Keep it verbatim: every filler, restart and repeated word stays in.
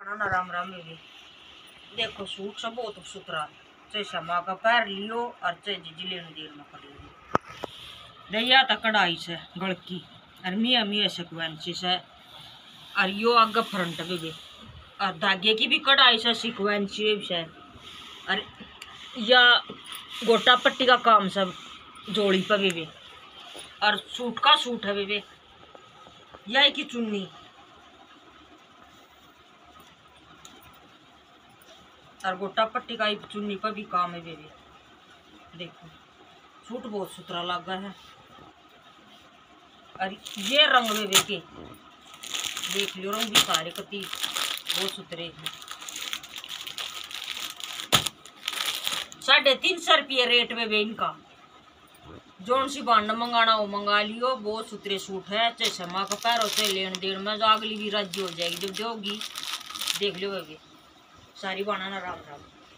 बाना ना राम राम बेबी। देखो सूट सब बहुत सुथरा, चाहे शमा का पैर लियो और चाहे जिजी लेने देर में कर लियो। दैया तक कढ़ाई से गड़की और मिया मिया सिक्वेंसी से और यो आगे फ्रंट बेबी और धागे की भी कढ़ाई से सिक्वेंसी से और या गोटा पट्टी का काम सब जोड़ी पर बेबी और सूट का सूट है बेबी। यह की चुन्नी और गोटा पट्टी का चुन्नी पर भी काम है बेबी। देखो सूट बहुत सुथरा लगा है और ये रंग बेबी के देख लियो, रंग भी सारे कति बहुत सुथरे हैं। साढ़े तीन सौ रुपये रेट में बे इनका, जोन सी बांड मंगाना हो मंगा लियो। बहुत सुथरे सूट है, चाहे शमा का पैर हो चाहे लेन देन में, जो अगली भी राज्य हो जाएगी जब दोगी। देख लो बेबी सारी बाना ना राम राम।